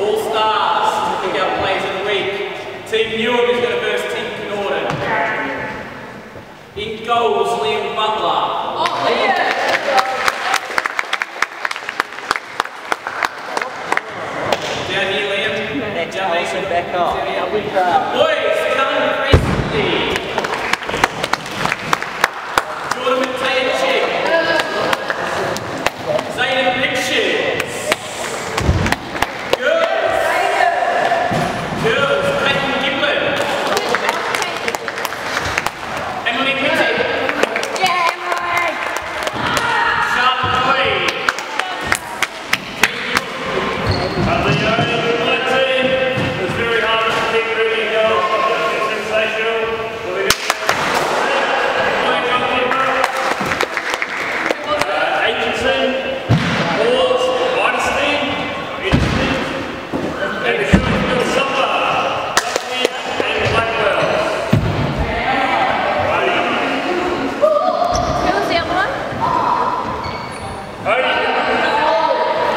All stars to pick our players of the week. Team Newham is going to verse Team Canorden. In goals, Liam Butler. Oh, Liam! Down here, Liam. Next, Down Alison Becker. Boy!